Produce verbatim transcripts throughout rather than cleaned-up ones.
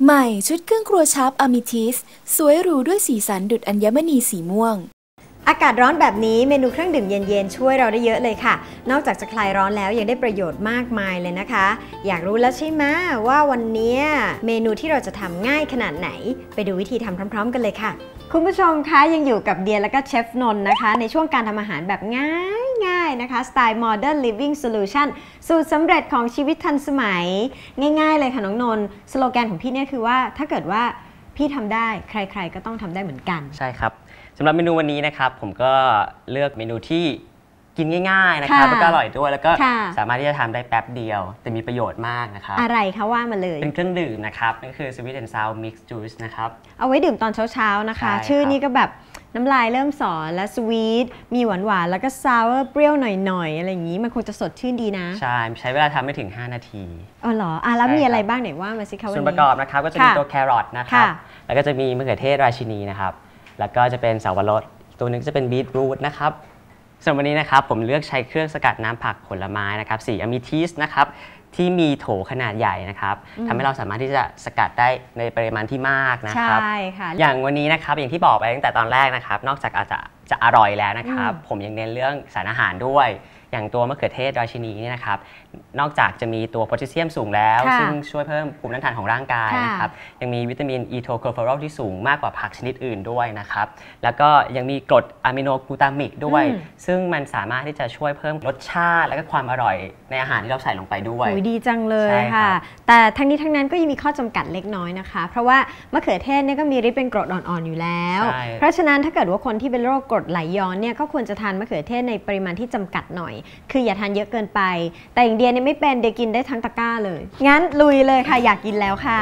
ใหม่ชุดเครื่องครัวชาร์ปอะมิทิสสวยหรูด้วยสีสันดุจอัญมณีสีม่วงอากาศร้อนแบบนี้เมนูเครื่องดื่มเย็นๆช่วยเราได้เยอะเลยค่ะนอกจากจะคลายร้อนแล้วยังได้ประโยชน์มากมายเลยนะคะอยากรู้แล้วใช่ไหมว่าวันนี้เมนูที่เราจะทำง่ายขนาดไหนไปดูวิธีทำพร้อมๆกันเลยค่ะคุณผู้ชมคะยังอยู่กับเดียและก็เชฟนนท์นะคะในช่วงการทำอาหารแบบง่ายๆนะคะสไตล์ Modern Living Solution สูตรสำเร็จของชีวิตทันสมัยง่ายๆเลยค่ะน้องนนท์สโลแกนของพี่เนี่ยคือว่าถ้าเกิดว่าพี่ทำได้ใครๆก็ต้องทำได้เหมือนกันใช่ครับสำหรับเมนูวันนี้นะครับผมก็เลือกเมนูที่กินง่ายๆนะครับแล้วก็อร่อยด้วยแล้วก็สามารถที่จะทำได้แป๊บเดียวแต่มีประโยชน์มากนะครับอะไรคะว่ามาเลยเป็นเครื่องดื่มนะครับนั่นคือ Sweet and Sour Mixed Juice นะครับเอาไว้ดื่มตอนเช้าๆนะคะชื่อนี้ก็แบบน้ำลายเริ่มสอและสวีทมีหวานๆแล้วก็ซาวเปรี้ยวหน่อยๆอะไรอย่างนี้มันคงจะสดชื่นดีนะใช่ใช้เวลาทำไม่ถึงห้านาทีอ๋อเหรออ่ะแล้วมีอะไรบ้างไหนว่ามาสิคะวันนี้ส่วนประกอบนะครับก็จะมีตัวแครอทนะครับแล้วก็จะมีมะเขือเทศราชินีนะครับแล้วก็จะเป็นสับปะรดตัวนึงจะเป็นบีทรูทนะครับส่วนวันนี้นะครับผมเลือกใช้เครื่องสกัดน้ำผักผลไม้นะครับสีอะมิทิสนะครับที่มีโถขนาดใหญ่นะครับทำให้เราสามารถที่จะสกัดได้ในปริมาณที่มากนะครับใช่ค่ะอย่างวันนี้นะครับอย่างที่บอกไปตั้งแต่ตอนแรกนะครับนอกจากอาจจะจะอร่อยแล้วนะครับผมยังเน้นเรื่องสารอาหารด้วยอย่างตัวมะเขือเทศราชินีนี่นะครับนอกจากจะมีตัวโพแทสเซียมสูงแล้วซึ่งช่วยเพิ่มภูมิต้านทานของร่างกายนะครับยังมีวิตามินอีโทโคโฟรอลที่สูงมากกว่าผักชนิดอื่นด้วยนะครับแล้วก็ยังมีกรดอะมิโนกลูตามิกด้วยซึ่งมันสามารถที่จะช่วยเพิ่มรสชาติและก็ความอร่อยในอาหารที่เราใส่ลงไปด้วยดีจังเลยค่ะแต่ทั้งนี้ทั้งนั้นก็ยังมีข้อจำกัดเล็กน้อยนะคะเพราะว่ามะเขือเทศเนี่ยก็มีฤทธิ์เป็นกรดอ่อนๆอยู่แล้วเพราะฉะนั้นถ้าเกิดว่าคนที่เป็นโรคกรดไหลย้อนเนี่ยก็ควรจะทานมะเขือเทศในปริมาณที่จำกัดหน่อยคืออย่าทานเยอะเกินไปแต่อย่างเดียเนี่ยไม่เป็นเดียกินได้ทั้งตะกร้าเลยงั้นลุยเลยค่ะอยากกินแล้วค่ะ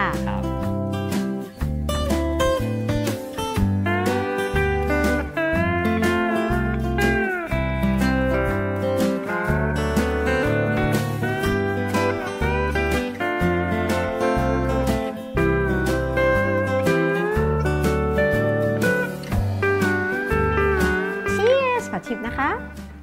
ขอชิมนะคะ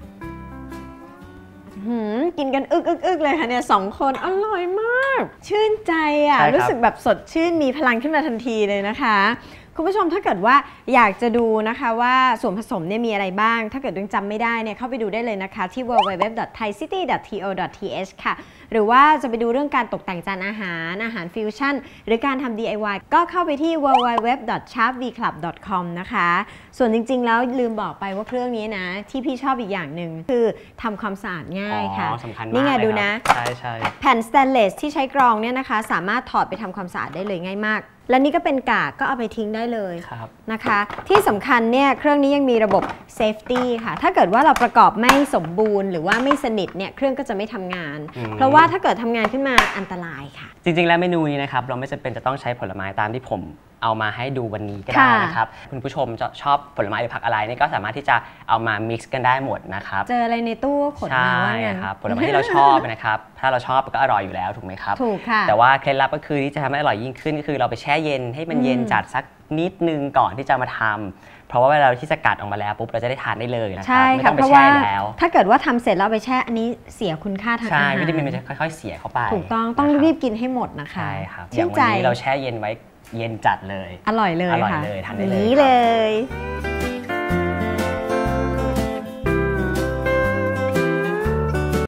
กินกันอึกอึกอึกเลยค่ะเนี่ยสองคนอร่อยมากชื่นใจอ่ะรู้สึกแบบสดชื่นมีพลังขึ้นมาทันทีเลยนะคะคุณผู้ชมถ้าเกิดว่าอยากจะดูนะคะว่าส่วนผสมเนี่ยมีอะไรบ้างถ้าเกิดยังจำไม่ได้เนี่ยเข้าไปดูได้เลยนะคะที่ ดับเบิลยู ดับเบิลยู ดับเบิลยู ดอท ไทยซิตี้ ดอท ที โอ ดอท ที เอช ค่ะหรือว่าจะไปดูเรื่องการตกแต่งจานอาหารอาหารฟิวชั่นหรือการทำ ดี ไอ วาย ก็เข้าไปที่ ดับเบิลยู ดับเบิลยู ดับเบิลยู ดอท ชาร์ป วี คลับ ดอท คอม นะคะส่วนจริงๆแล้วลืมบอกไปว่าเครื่องนี้นะที่พี่ชอบอีกอย่างหนึ่งคือทำความสะอาดง่ายค่ะนี่ไงดูนะใช่ใช่แผ่นสแตนเลสที่ใช้กรองเนี่ยนะคะสามารถถอดไปทำความสะอาดได้เลยง่ายมากและนี่ก็เป็นกากก็เอาไปทิ้งได้เลยนะคะที่สำคัญเนี่ยเครื่องนี้ยังมีระบบเซฟตี้ค่ะถ้าเกิดว่าเราประกอบไม่สมบูรณ์หรือว่าไม่สนิทเนี่ยเครื่องก็จะไม่ทำงานเพราะว่าถ้าเกิดทำงานขึ้นมาอันตรายค่ะจริงๆแล้วเมนูนี้นะครับเราไม่จำเป็นจะต้องใช้ผลไม้ตามที่ผมเอามาให้ดูวันนี้ก็ได้นะครับคุณผู้ชมจะชอบผลไม้หรือผักอะไรนี่ก็สามารถที่จะเอามา mix กันได้หมดนะครับเจออะไรในตู้ขนมาว่าไงครับผลไม้ที่เราชอบนะครับถ้าเราชอบก็อร่อยอยู่แล้วถูกไหมครับถูกค่ะแต่ว่าเคล็ดลับก็คือที่จะทำให้อร่อยยิ่งขึ้นก็คือเราไปแช่เย็นให้มันเย็นจัดสักนิดนึงก่อนที่จะมาทำเพราะว่าเวลาที่สกัดออกมาแล้วปุ๊บเราจะได้ทานได้เลยนะครับไม่ต้องไปแช่แล้วถ้าเกิดว่าทำเสร็จแล้วไปแช่อันนี้เสียคุณค่าทางอาหารใช่วิตามินมันจะค่อยๆเสียเข้าไปถูกต้องต้องรีบกินให้หมดนะคะใช่ครับอย่างวันนี้เราแช่เย็นไว้เย็นจัดเลยอร่อยเลยค่ะอร่อยเลยทานได้เลยนี้เลย